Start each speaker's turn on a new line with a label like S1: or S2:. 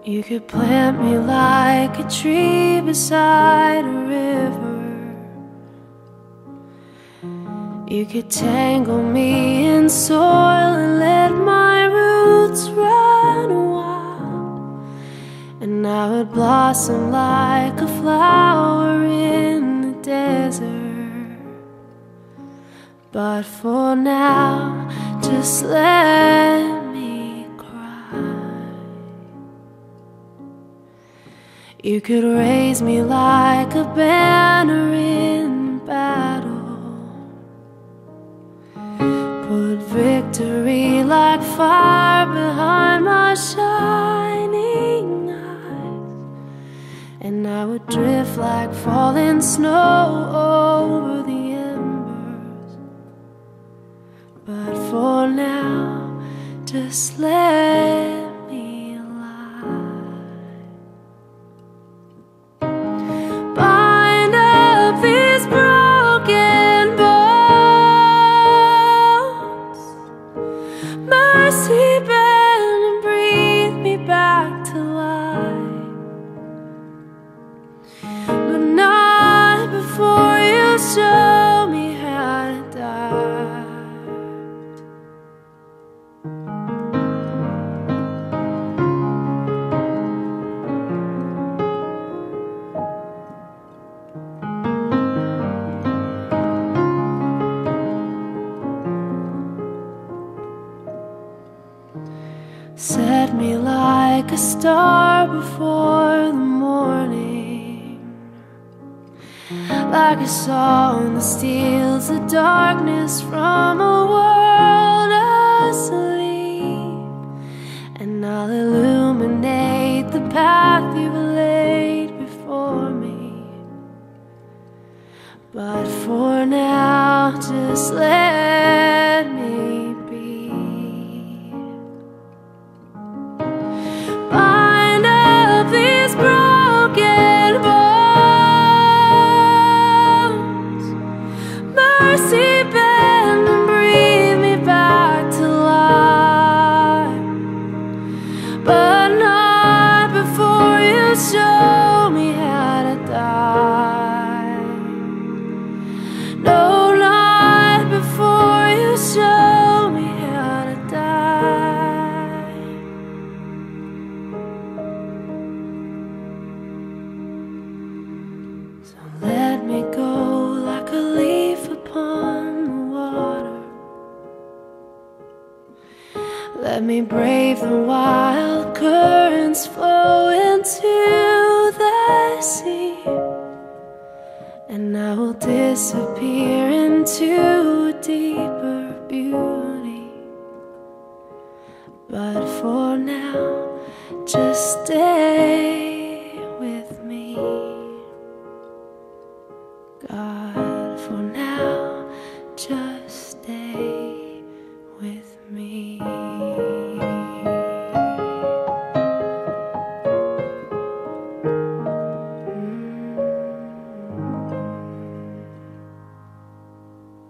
S1: You could plant me like a tree beside a river. You could tangle me in soil and let my roots run wild, and I would blossom like a flower in the desert. But for now, just let me cry. You could raise me like a banner in battle, put victory like fire behind my shining eyes, and I would drift like falling snow over the embers. But for now, just let me lie. Bind up these broken bones, mercy bend and breathe me back to life. But not before you show me how to die. Set me like a star before the morning, like a song that steals the darkness from a world asleep, and I'll illuminate the path you've laid before me. But for now, just let me be. Bind up these broken bones, mercy bend and breathe me back to life. But not before you show me how to die. No, not before you show me how to die. So let me go like a leaf upon the water. Let me brave the wild currents flow into the sea, and I will disappear into a deeper beauty. But for now, just stay.